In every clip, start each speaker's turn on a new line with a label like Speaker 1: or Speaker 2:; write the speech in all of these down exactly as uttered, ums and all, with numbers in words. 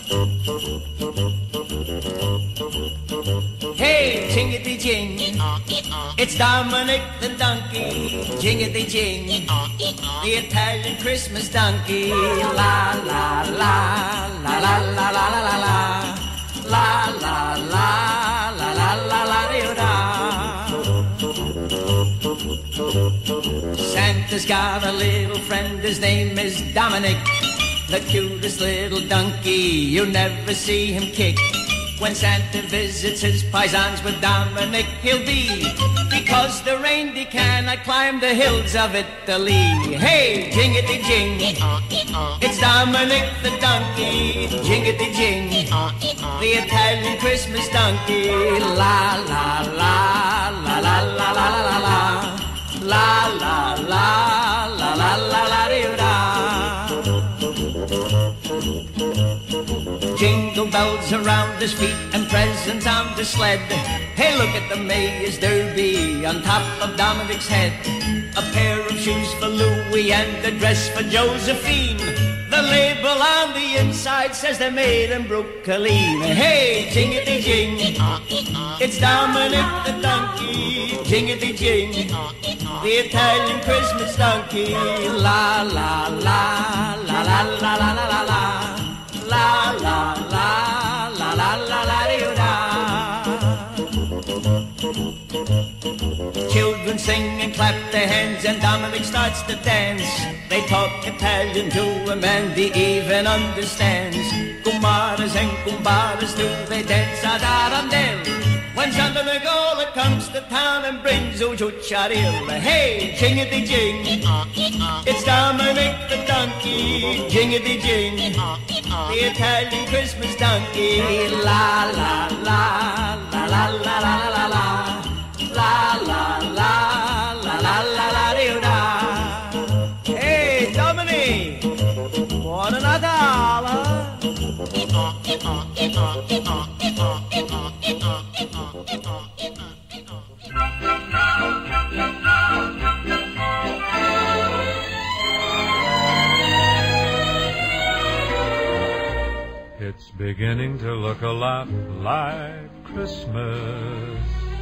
Speaker 1: Hey, jingity-jing, it's Dominic the donkey. Jingity-jing, the Italian Christmas donkey. La, la, la, la, la, la, la, la, la, la. La, la, la, la, la, la, la, da. Santa's got a little friend, his name is Dominic. The cutest little donkey, you never see him kick. When Santa visits his paisans with Dominic, he'll be, because the reindeer cannot climb the hills of Italy. Hey, jingity-jing, it's Dominic the donkey. Jingity-jing, the Italian Christmas donkey. La, la, la, la, la, la, la, la, la. La, la, la, la, la, la, la, da. Jingle bells around his feet and presents on the sled. Hey, look at the Mayor's Derby on top of Dominic's head. A pair of shoes for Louis and a dress for Josephine. The label on the inside says they're made in Brooklyn. Hey, jingity-jing, it's Dominic the donkey. Jingity-jing, the Italian Christmas donkey. La, la, la, la, la, la, la, la, la. La, la, la, la, la, la, la, da. Children sing and clap their hands and Dominic starts to dance. They talk Italian to him and he even understands. Kumaras and kumbaras do they dance ad arandel. When Santa Nicola comes to town and brings ujucharil. Hey, jingity-jing, it's Dominic the donkey. Jingity-jing, the Italian Christmas donkey. La, la, la, la, la, la, la, la, la. La, la, la, la, la, la, la, da. Hey, Dominic, what another dollar?
Speaker 2: It's beginning to look a lot like Christmas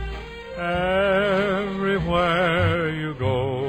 Speaker 2: everywhere you go.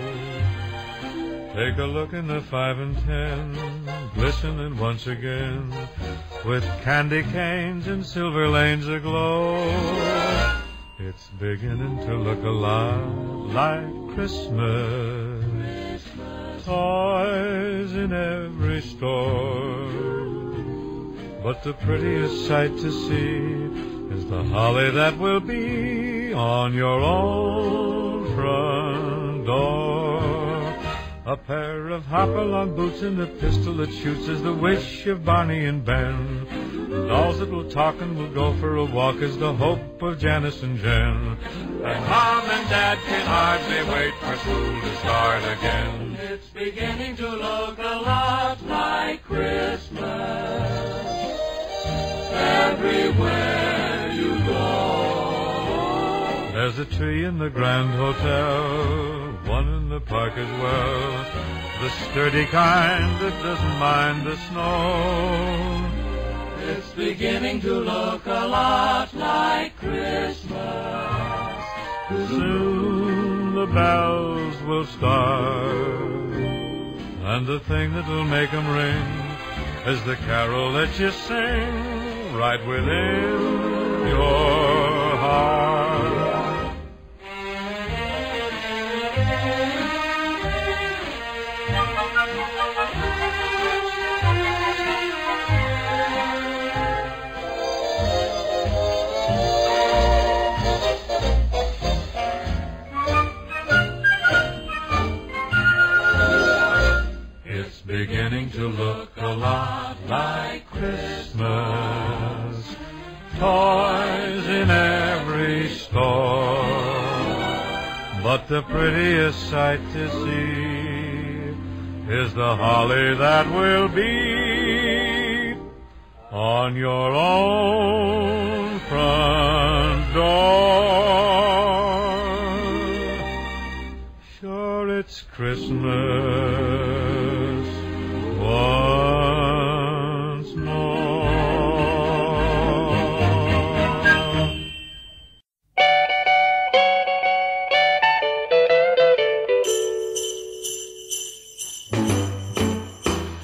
Speaker 2: Take a look in the five and ten, glistening once again, with candy canes and silver lanes aglow. It's beginning to look a lot like Christmas. Toys in every store, but the prettiest sight to see is the holly that will be on your own front door. A pair of hop-along boots and a pistol that shoots is the wish of Barney and Ben. Dolls that will talk and will go for a walk is the hope of Janice and Jen. And Mom and Dad can hardly wait for school to start again.
Speaker 3: It's beginning to look a lot like Christmas everywhere you go.
Speaker 2: There's a tree in the Grand Hotel, one in the park as well, the sturdy kind that doesn't mind the snow.
Speaker 3: It's beginning to look a lot like Christmas.
Speaker 2: Soon the bells will start, and the thing that'll make 'em ring is the carol that you sing right within your heart.
Speaker 3: Beginning to look a lot like Christmas.
Speaker 2: Toys in every store, but the prettiest sight to see is the holly that will be on your own front door. Sure, it's Christmas once more.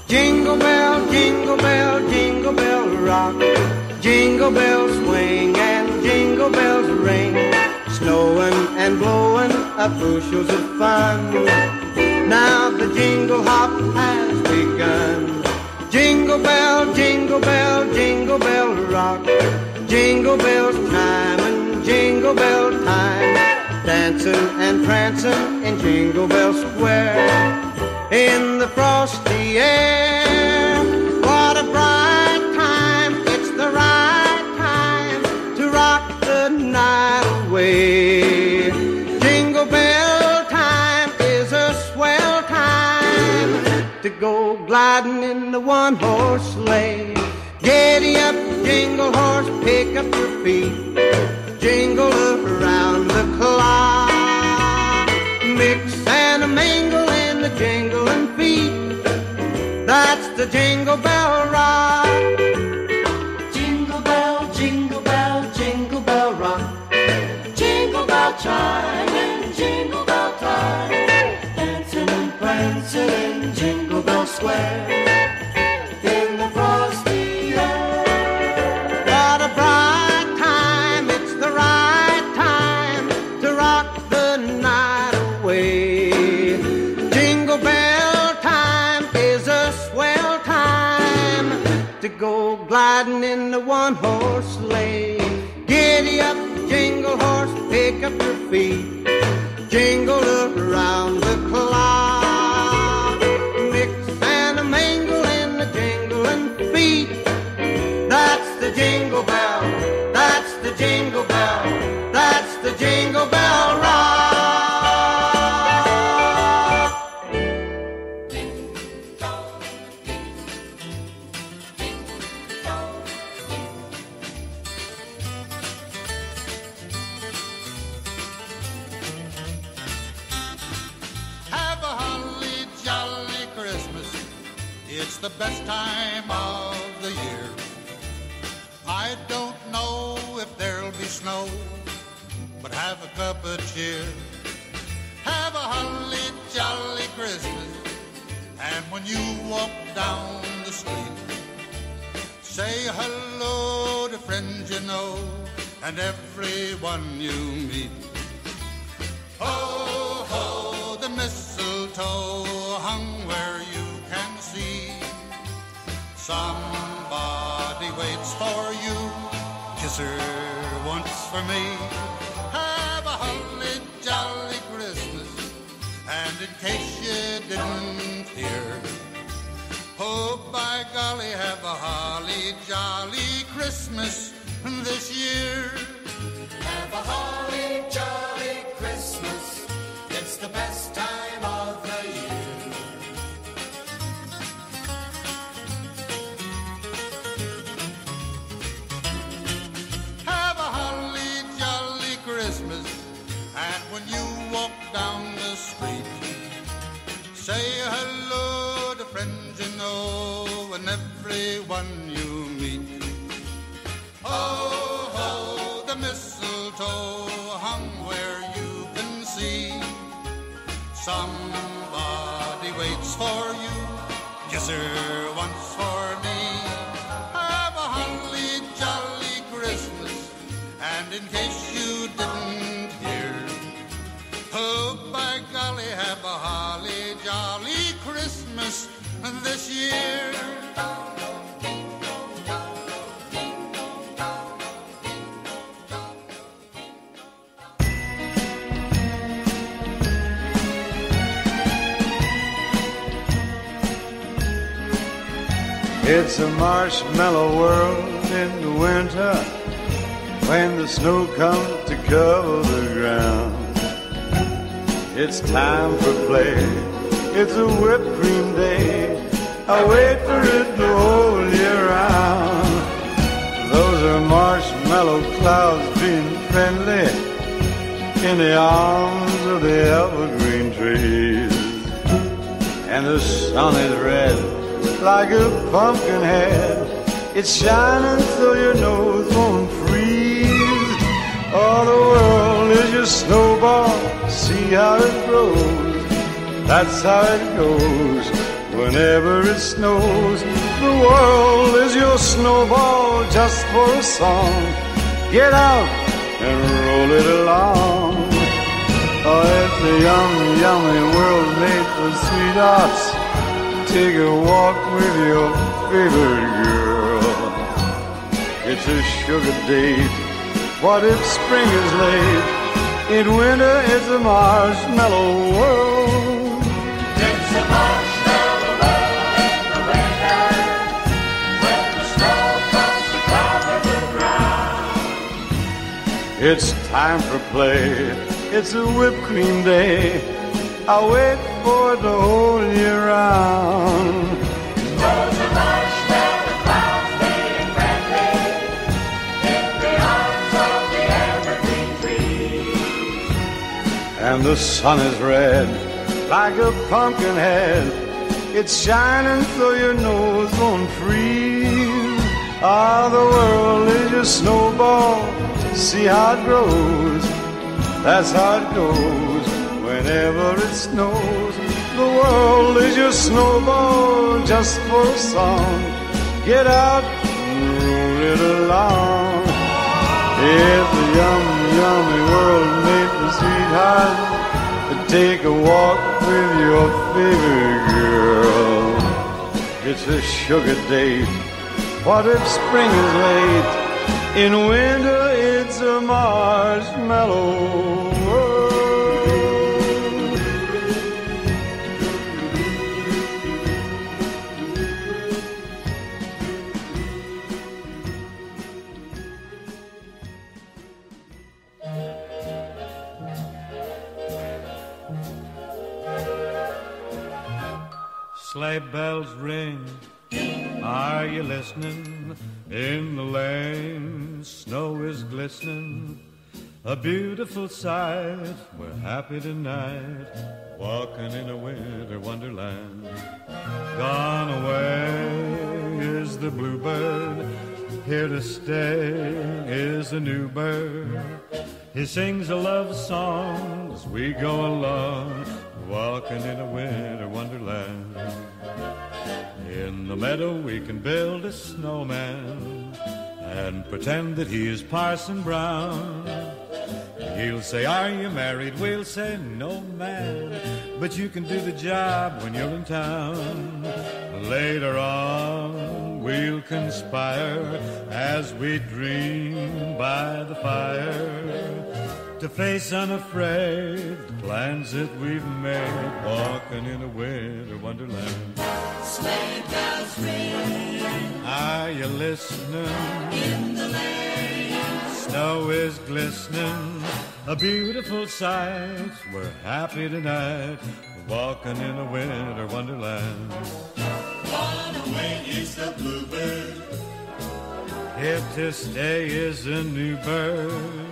Speaker 4: Jingle bell, jingle bell, jingle bell rock. Jingle bells swing and jingle bells ring. Snowing and blowing up bushels of fun. Now the jingle hop has begun. Jingle bell, jingle bell, jingle bell rock. Jingle bells chime and jingle bell time. Dancing and prancing in Jingle Bell Square. In the frosty air, what a bright time. It's the right time to rock the night away. Jingle bell time is a swell time to go gliding in the one-horse sleigh. Giddy up, jingle horse, pick up your feet. Jingle around the clock. Mix and a mingle in the jingling feet. That's the Jingle Bell Rock.
Speaker 3: Jingle bell, jingle bell, jingle bell rock. Jingle bell chime and jingle bell time. Dancing and prancing in Jingle Bell Square. In the frosty air.
Speaker 4: What a bright time, it's the right time to rock the night away. Jingle bell time is a swell time to go gliding in the one-horse sleigh. Giddy up, jingle horse, pick up your feet. Jingle around the clock. Mix and a mingle in the jingling feet. That's the jingle bell, that's the jingle bell, that's the Jingle Bell Rock.
Speaker 5: Have a holly jolly Christmas. It's the best time of the year. I don't know if there'll be snow, but have a cup of cheer. Have a holly jolly Christmas. And when you walk down the street, say hello to friends you know and everyone you meet. Ho, ho, the mistletoe hung where you can see. Somebody waits for you. Kiss her once for me. Have a holly jolly Christmas. And in case you didn't hear, oh, by golly, have a holly jolly Christmas this year.
Speaker 6: Have a holly jolly Christmas. It's the best time of the year.
Speaker 5: Have a holly jolly Christmas. And when you walk down the street, say hello to friends you know and everyone you meet. Ho, ho, the mistletoe hung where you can see. Somebody waits for you. Kiss her once for me. Have a holly jolly Christmas. And in case you didn't hear, oh, by golly, have a holly jolly Christmas this year.
Speaker 7: It's a marshmallow world in the winter when the snow comes to cover the ground. It's time for play. It's a whipped cream day. I wait for it the whole year round. Those are marshmallow clouds being friendly in the arms of the evergreen trees. And the sun is red like a pumpkin head. It's shining so your nose won't freeze. All the world is your snowball. See how it grows. That's how it goes. whenever it snows. The world is your snowball just for a song. Get out and roll it along. Oh, it's a yummy, yummy world made for sweethearts. Take a walk with your favorite girl. It's a sugar date. What if spring is late? In winter it's a marshmallow world.
Speaker 6: It's a marshmallow world in the winter, when the snow comes to cover the ground.
Speaker 7: It's time for play. It's a whipped cream day. I wait for it the whole year round.
Speaker 6: Those are marshmallow clouds being friendly in the arms of the evergreen trees.
Speaker 7: And the sun is red like a pumpkin head. It's shining so your nose won't freeze. Ah, the world is your snowball. See how it grows. That's how it goes whenever it snows. The world is your snowball just for a song. Get out and roll it along. It's a yummy, yummy world made for sweethearts. Take a walk with your favorite girl. It's a sugar date. What if spring is late? In winter it's a marshmallow world.
Speaker 2: Sleigh bells ring, are you listening? In the lane, snow is glistening, a beautiful sight. We're happy tonight, walking in a winter wonderland. Gone away is the bluebird, here to stay is a new bird. He sings a love song as we go along, walking in a winter wonderland. In the meadow we can build a snowman and pretend that he is Parson Brown. He'll say, are you married? We'll say, no, man, but you can do the job when you're in town. Later on we'll conspire as we dream by the fire to face unafraid the plans that we've made, walking in a winter wonderland.
Speaker 6: Sleigh bells ring,
Speaker 2: are you listening?
Speaker 6: in the lane,
Speaker 2: Snow is glistening, a beautiful sight. We're happy tonight, walking in a winter wonderland.
Speaker 6: gone away is the bluebird,
Speaker 2: Here to stay is a new bird.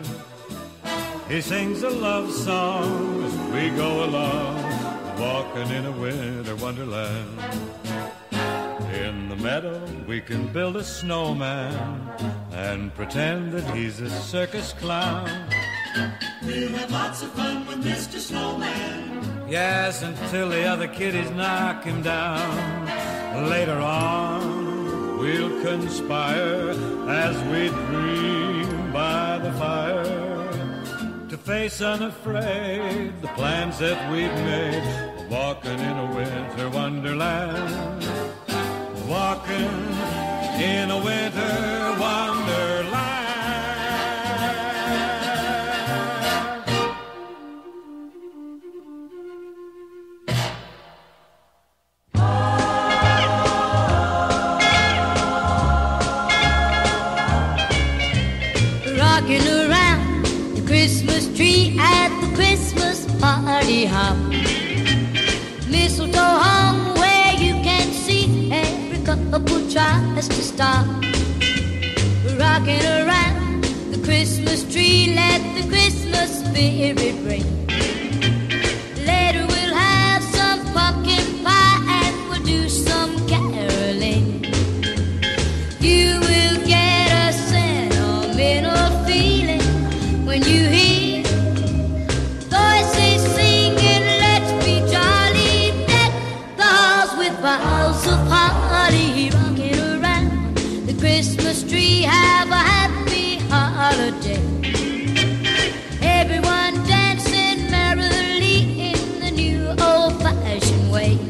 Speaker 2: He sings a love song as we go along, walking in a winter wonderland. In the meadow we can build a snowman and pretend that he's a circus clown.
Speaker 6: we'll have lots of fun with Mister Snowman.
Speaker 2: Yes, until the other kiddies knock him down. Later on we'll conspire as we dream by the fire to face unafraid the plans that we've made, walking in a winter wonderland, walking in a winter wonderland.
Speaker 8: Rocking around the Christmas tree at the Christmas party hop. Mistletoe hung where you can see every couple tries to stop. Rocking around the Christmas tree, let the Christmas spirit ring. Later we'll have some pumpkin pie and we'll do some caroling. You will get a sentimental feeling when you hear voices singing, let's be jolly, deck the halls with of holly rocking around the Christmas tree. Have a happy holiday. Everyone dancing merrily in the new old-fashioned way.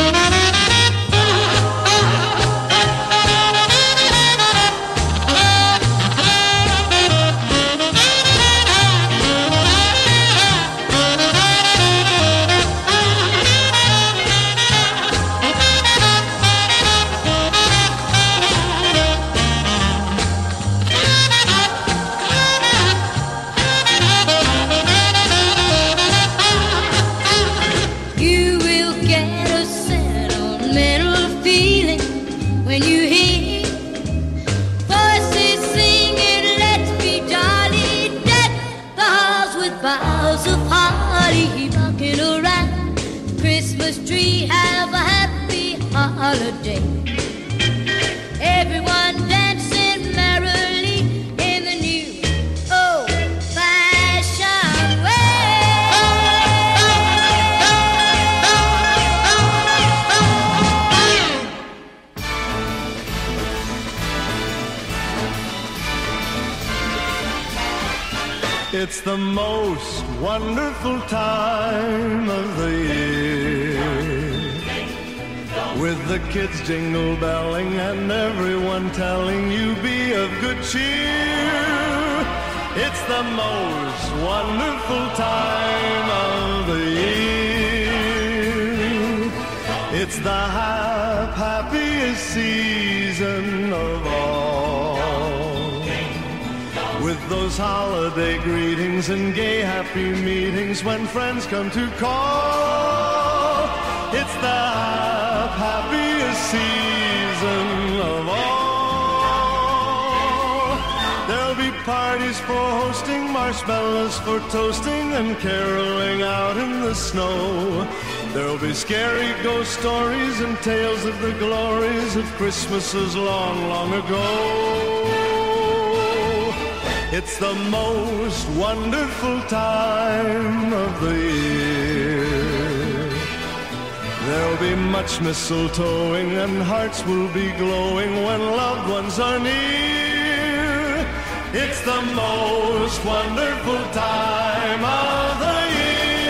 Speaker 8: Holiday. Everyone dancing merrily in the new old-fashioned way.
Speaker 9: It's the most wonderful time of the year, with the kids jingle belling and everyone telling you be of good cheer. It's the most wonderful time of the year. It's the hap happiest season of all, with those holiday greetings and gay happy meetings when friends come to call. It's the happiest season of all. There'll be parties for hosting, marshmallows for toasting, and caroling out in the snow. There'll be scary ghost stories and tales of the glories of Christmases long, long ago. It's the most wonderful time of the year. There'll be much mistletoeing and hearts will be glowing when loved ones are near. It's the most wonderful time of the year.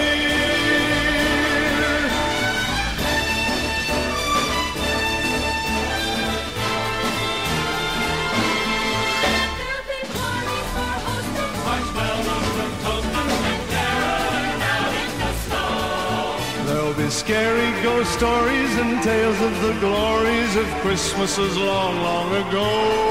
Speaker 6: There'll be parties for hosting, marshmallows for toasting, and caroling out in the snow.
Speaker 9: There'll be scary ghost stories and tales of the glories of Christmases long, long ago.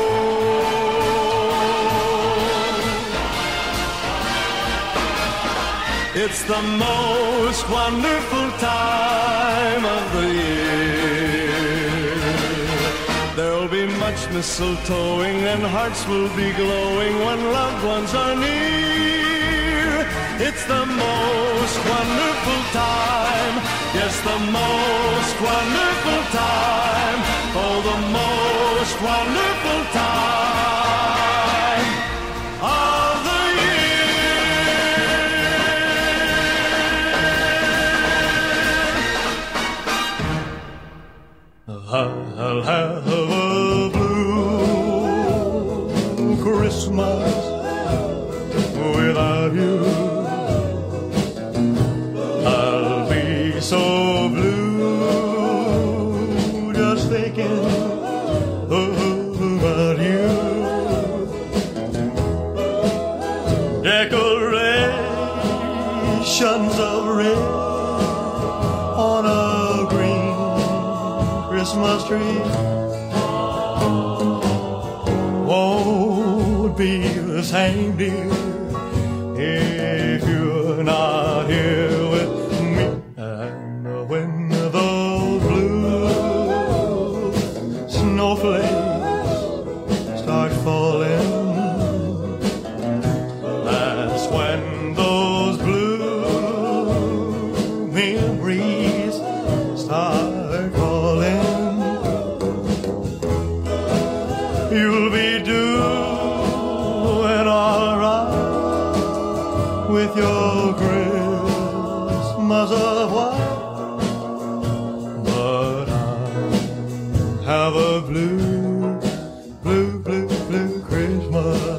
Speaker 9: It's the most wonderful time of the year. There'll be much mistletoeing and hearts will be glowing when loved ones are near. It's the most wonderful time, yes, the most wonderful time, oh, the most wonderful time of the year. I'll have a blue Christmas without you. I'll be so blue just thinking about you. Decorations of red on a green Christmas tree won't be the same, dear, if you're not here with me. And when those blue snowflakes start falling, that's when those blue memories start calling. You'll be doing all right with your Christmas of white, but I'm have a blue, blue, blue, blue Christmas.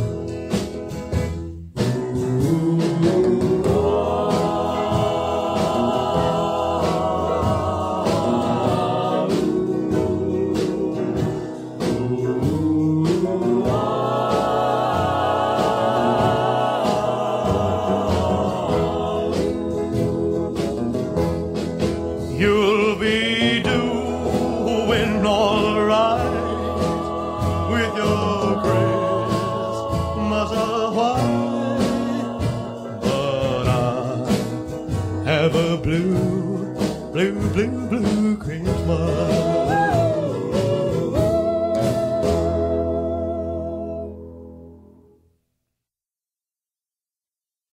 Speaker 9: You'll be doing all right with your Christmas of white, but I have a blue, blue, blue, blue Christmas.